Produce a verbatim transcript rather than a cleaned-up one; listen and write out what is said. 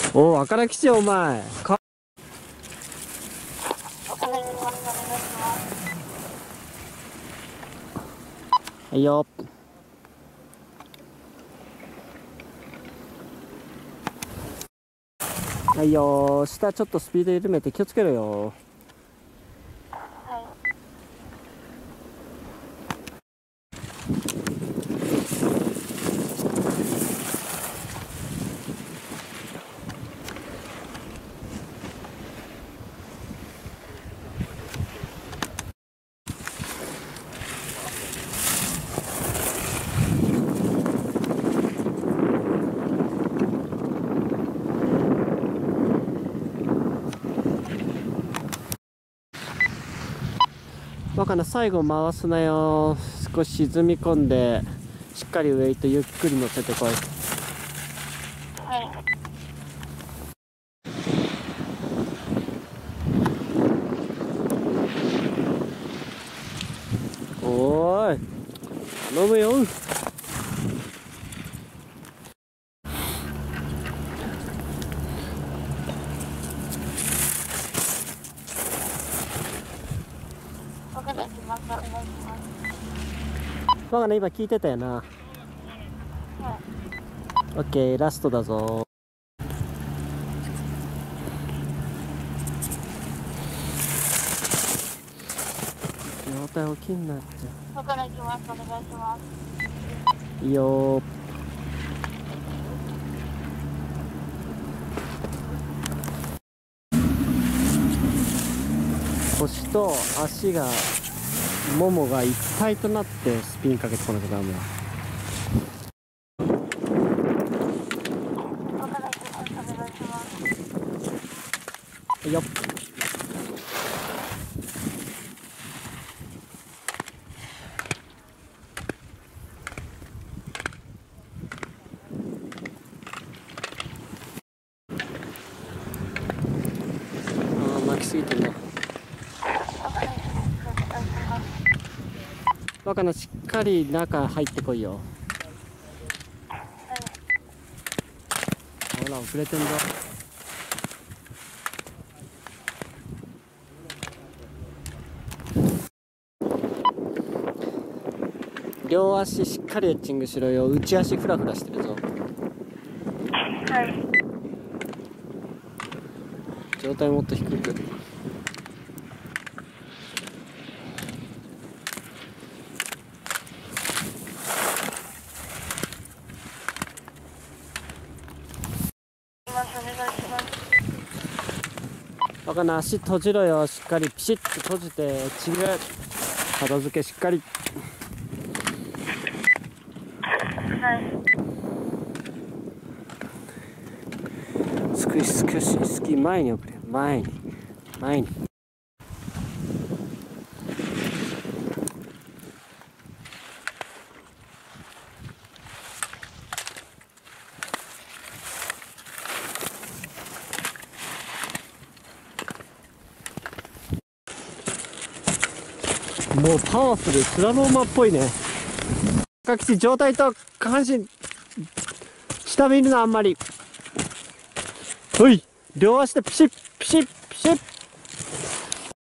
おお、赤きちお前か。はいよ。はいよ。下ちょっとスピード緩めて気をつけろよ。バカな、最後回すなよ。少し沈み込んでしっかりウェイトゆっくり乗せてこい。 はい。 おーい、頼むよ。バカな、今聞いてたよな。 はい。 オッケー、ラストだぞ。状態大きいんなっちゃここから行きます。お願いします。 う。いいよー。腰と足が、ももが一体となってスピンかけてこなきゃダメだ。 ここから行きます。お願いします。 いいよ。あー、巻きすぎてんな。バカな、しっかり中入ってこいよ。ほら、遅れてんぞ。両足しっかりエッチングしろよ。内足フラフラしてるぞ。 はい。 状態もっと低く。 お願いします。 バカな、足閉じろよ。しっかりピシッと閉じてエッチング。片付けしっかり。 はい。 少し少しスキー前に送れ。前に前に。もうパワフルスラローマーっぽいね。赤吉、上体と下半身下見るな、あんまり。ほい、両足でピシッピシッピシッ。